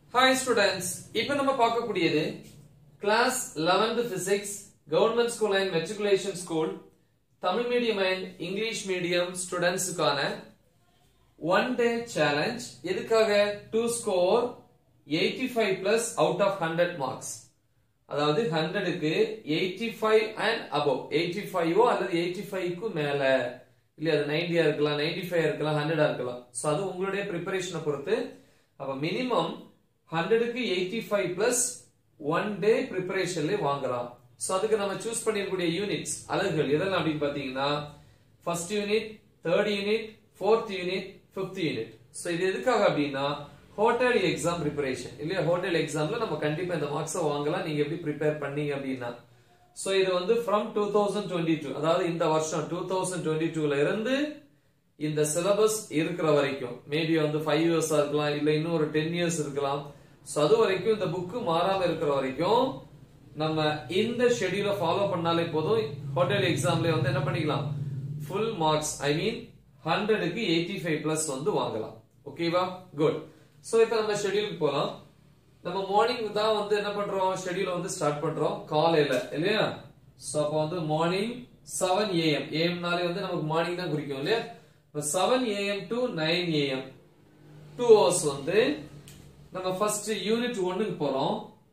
Hi students, இப்போ நம்ம பார்க்கக்கூடியது class 11th physics government school and matriculation school Tamil medium and English medium studentsக்கான one day challenge எதுக்காக to score 85 plus out of 100 marks அதாவது 100 க்கு 85 and above 85 அல்லது 85 க்கு மேல இல்ல அது 90 இருக்கலாம் 95 இருக்கலாம் 100 இருக்கலாம் சோ அது உங்களுடைய preparation பொறுத்து அப்ப minimum 100 க்கு 85 plus 1 day preparation ல வாங்கலாம் சோ அதுக்கு நம்ம चूஸ் பண்ணிரக்கூடிய யூனிட்ஸ் அலகுகள் எதெல்லாம் அப்படி பாத்தீங்கன்னா first unit third unit fourth unit fifth unit so இது எதுக்காக அப்படினா hotel exam preparation இல்லையா hotel examல நம்ம கண்டிப்பா இந்த மார்க்ஸ் வாங்கலாம் நீங்க எப்படி prepare பண்ணீங்க அப்படினா சோ இது வந்து from 2022 அதாவது இந்த வருஷம் 2022 ல இருந்து இந்த சிலபஸ் இருக்கிற வரைக்கும் மேபி வந்து 5 இயர்ஸ் இருக்கலாம் இல்ல இன்னும் ஒரு 10 இயர்ஸ் இருக்கலாம் சோ அது வரைக்கும் இந்த புக் மாறாம இருக்கிற வரைக்கும் நம்ம இந்த ஷெட்யூலை ஃபாலோ பண்ணாலே போதும் ஹோட்டல் எக்ஸாம்ல வந்து என்ன பண்ணிக்கலாம் ஃபுல் மார்க்ஸ் ஐ மீன் 100 க்கு 85 பிளஸ் வந்து வாங்கலாம் ஓகேவா குட் சோ இப்போ நம்ம ஷெட்யூலுக்கு போலாம் நம்ம மார்னிங் தான் வந்து என்ன பண்றோம் ஷெட்யூலை வந்து ஸ்டார்ட் பண்றோம் காலையில இல்லையா சோ அப்ப வந்து மார்னிங் 7 am am நாளே வந்து நமக்கு மார்னிங் தான் குறிக்கும் இல்லையா 7 am to 9 am 2 hours வந்து நம்ம ஃபர்ஸ்ட் யூனிட் 1 க்கு போறோம்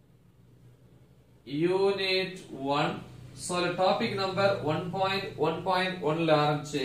யூனிட் 1 சோ டாபிக் நம்பர் 1.1.1 ல ஆரம்பிச்சு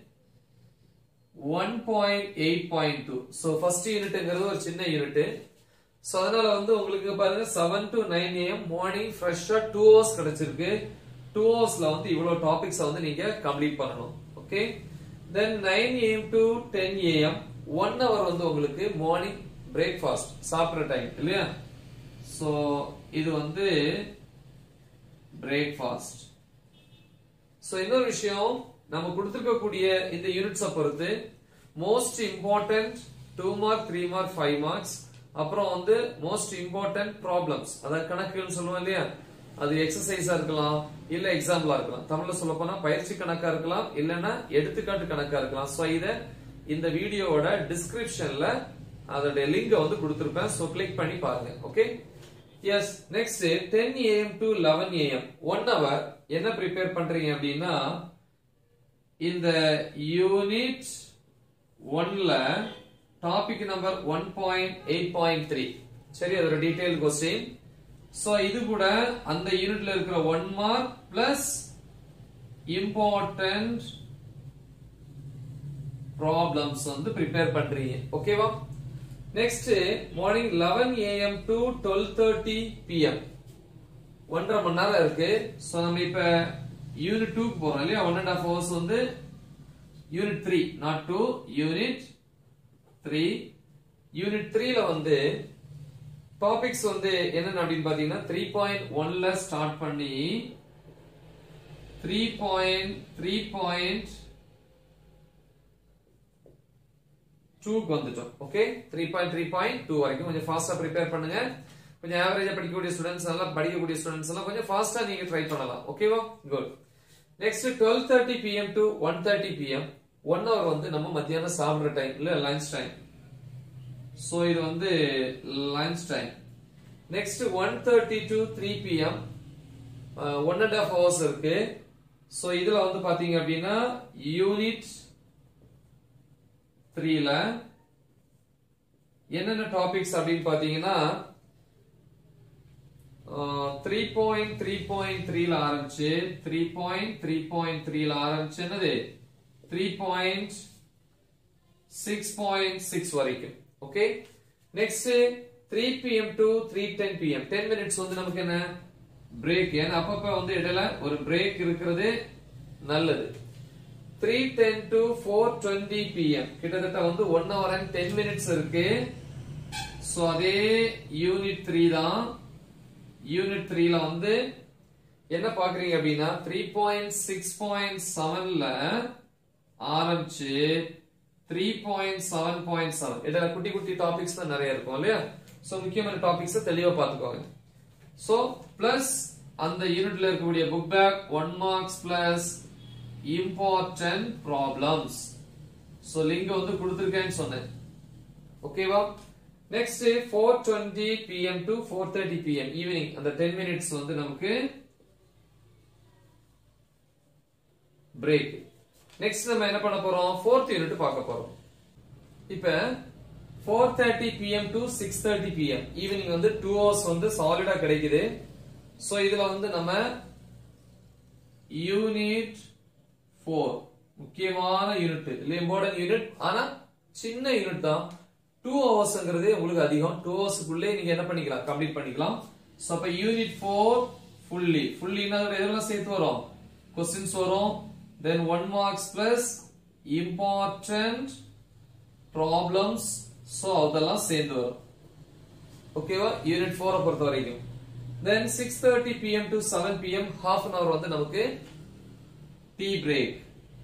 1.8.2 சோ ஃபர்ஸ்ட் யூனிட்ங்கிறது ஒரு சின்ன யூனிட் சோ அதனால வந்து உங்களுக்கு பாருங்க 7 to 9 am மார்னிங் ஃப்ரெஷா 2 hours கிடைச்சிருக்கு 2 hoursல வந்து இவ்வளவு டாபிக்ஸ் வந்து நீங்க கம்ப்ளீட் பண்ணனும் okay then 9 am to 10 am 1 hour வந்து உங்களுக்கு மார்னிங் breakfast சாப்பிடுற டைம் இல்லையா சோ இது வந்து breakfast சோ இன்னொரு விஷயம் நம்ம கொடுத்திருக்க கூடிய இந்த யூனிட்ஸ பொறுத்து most important 2 mark 3 mark 5 marks அப்புறம் வந்து most important problems அத கணக்குன்னு சொல்லுவோம் இல்லையா அது எக்சர்சைஸா இருக்கலாம் இல்ல எக்ஸாம்பிளா இருக்கலாம் தமிழ்ல சொல்ல போனா பயிற்சி கணக்கா இருக்கலாம் இல்லனா எடுத்துக்காட்டு கணக்கா இருக்கலாம் சோ இத இந்த வீடியோவோட டிஸ்கிரிப்ஷன்ல அதோட லிங்க் வந்து கொடுத்திருப்பேன் சோ கிளிக் பண்ணி பாருங்க okay yes next 10 am to 11 am 1 hour என்ன prepare பண்றீங்க அப்படினா இந்த யூனிட் 1 ல டாபிக் நம்பர் 1.8.3 சரி அதோட டீடைல் क्वेश्चन சோ இது கூட அந்த யூனிட்ல இருக்கிற 1 மார்க் பிளஸ் இம்பார்ட்டன்ட் ப்ராப்ளம்ஸ் வந்து prepare பண்றீங்க ஓகேவா next morning 11 am to 12:30 pm 1.5 மணி நேரம் இருக்கு சோ நம்ம இப்ப யூனிட் 2 க்கு போறோம் இல்லையா 1.5 hours வந்து யூனிட் 3 not 2 யூனிட் 3 யூனிட் 3 ல வந்து டாபிக்ஸ் வந்து என்னன்னு அப்படினு பாத்தீங்கன்னா 3.1 ல ஸ்டார்ட் பண்ணி 3.3.2 க்கு வந்துட்டோம் ஓகே 3.3.2 வரைக்கும் கொஞ்சம் ஃபாஸ்டா prepare பண்ணுங்க கொஞ்சம் ஆவரேஜா படிக்கக்கூடிய ஸ்டூடண்ட்ஸ் எல்லாம் படிக்கக்கூடிய ஸ்டூடண்ட்ஸ் எல்லாம் கொஞ்சம் ஃபாஸ்டா நீங்க ட்ரை பண்ணலாம் ஓகேவா good next 12:30 pm to 1:30 pm 1 hour வந்து நம்ம மத்தியானம் சாப்பிடுற டைம் இல்ல லஞ்ச் டைம் சோ இது வந்து lunch time next 1:30 to 3 pm 1.5 hours இருக்கு சோ இதுல வந்து பாத்தீங்க அப்படினா யூனிட் 3 ல என்னென்ன டாபிக்ஸ் அப்படினு பாத்தீங்கன்னா 3.3.3 ல ஆரம்பிச்சு 3.3.3 ல ஆரம்பிச்சு என்னது 3.6.6 வரைக்கும் okay next 3 pm to 3:10 pm 10 minutes வந்து நமக்கு என்ன பிரேக் ஏன்னா அப்பப்ப வந்து இடையில ஒரு பிரேக் இருக்கிறது நல்லது 3:10 to 4:20 pm கிட்டத்தட்ட வந்து 1 hour and 10 minutes இருக்கு சோ அதே யூனிட் 3 தான் யூனிட் 3 ல வந்து என்ன பாக்குறீங்க அப்படினா 3.6.7 ல ஆரம்பிச்சு 3.7.7 இதெல்லாம் குட்டி குட்டி டாபிக்ஸ் தான் நிறைய இருக்கும் இல்லையா சோ முக்கியமான டாபிக்ஸ் தெளிவா பாத்துக்கோங்க சோ பிளஸ் அந்த யூனிட்ல இருக்கக்கூடிய book back 1 marks plus important problems so link வந்து கொடுத்திருக்கேன்னு சொன்னேன் ஓகேவா next 4:20 pm to 4:30 pm evening அந்த 10 minutes வந்து நமக்கு break. next நம்ம என்ன பண்ண போறோம் 4th unit பார்க்க போறோம். இப்ப 4:30 pm to 6:30 pm evening வந்து 2 hours வந்து சாலிடா கிடைக்குது. சோ இதுல வந்து நம்ம யூனிட் 4 முக்கியமான யூனிட் இல்ல இம்பார்ட்டன்ட் யூனிட் ஆனா சின்ன யூனிட் தான். 2 ஹவர்ஸ்ங்கிறது உங்களுக்கு அதிகம். 2 ஹவர்ஸ்க்குள்ளே நீங்க என்ன பண்ணிக்கலாம் கம்ப்ளீட் பண்ணிக்கலாம். சோ அப்ப யூனிட் 4 ஃபுல்லினா எதெல்லாம் சேர்த்து வரும் क्वेश्चंस வரும். then 1 marks plus important problems. So அதெல்லாம் சேர்ந்து வரும். ஓகேவா யூனிட் 4 பொறுத்த வரைக்கும். then 6:30 pm to 7 pm half an hour வந்து நமக்கு டீ பிரேக்.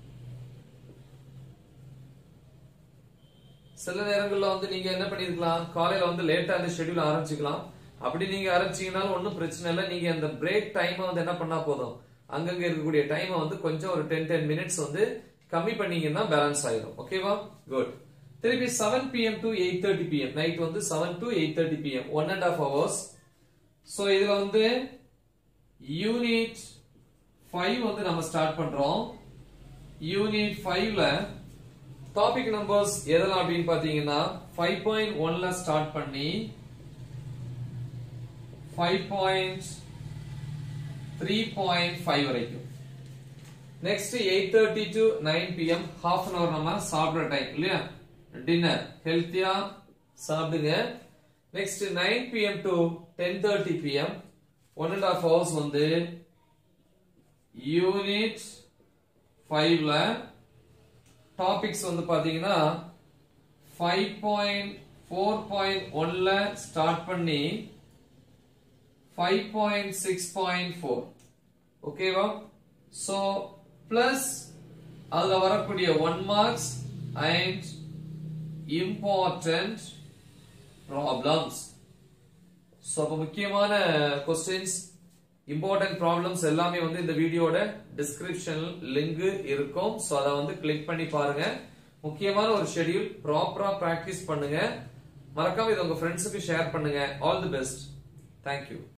சில நேரங்கள்ல வந்து நீங்க என்ன பண்ணிருக்கலாம் காலையில வந்து லேட்டா அந்த ஷெட்யூல் ஆரம்பிச்சுக்கலாம். அப்படி நீங்க ஆரம்பிச்சீங்கனாலும் ஒன்னும் பிரச்சனை இல்லை. நீங்க அந்த பிரேக் டைம் வந்து என்ன பண்ணா போதும் அங்கங்க இருக்கக்கூடிய டைம் வந்து கொஞ்சம் ஒரு 10 மினிட்ஸ் வந்து கம்மி பண்ணீங்கன்னா பேலன்ஸ் ஆயிடும். ஓகேவா குட். திருப்பி 7 pm to 8:30 pm நைட் வந்து 7 to 8:30 pm 1.5 hours. சோ இதுல வந்து யூனிட் 5 வந்து நம்ம ஸ்டார்ட் பண்றோம். யூனிட் 5ல டாபிக் நம்பர்ஸ் எதெல்லாம் அப்படின்னு பாத்தீங்கன்னா 5.1ல ஸ்டார்ட் பண்ணி 5.3.5 வரைக்கும். Next 8:30 to 9 pm half an hour நம்ம சாப்பிடுற டைம் இல்லையா டின்னர் ஹெல்த்தியா சாப்பிடுங்க. Next 9 pm to 10:30 pm 1.5 hours வந்து யூனிட் 5ல டாபிக்ஸ் வந்து பாத்தீங்கன்னா 5.4.1ல ஸ்டார்ட் பண்ணி 5.6.4 ஓகேவா. சோ பிளஸ் அதுல வரக்கூடிய 1 marks and important problems. So அப்ப முக்கியமான क्वेश्चंस இம்பார்ட்டன்ட் ப்ராப்ளம்ஸ் எல்லாமே வந்து இந்த வீடியோட டிஸ்கிரிப்ஷன் லிங்க் இருக்கும். சோ அத வந்து கிளிக் பண்ணி பாருங்க. முக்கியமான ஒரு ஷெட்யூல் ப்ராப்பரா பிராக்டிஸ் பண்ணுங்க. மறக்காம இத உங்க ஃப்ரெண்ட்ஸ்க்கு ஷேர் பண்ணுங்க. All the best. Thank you.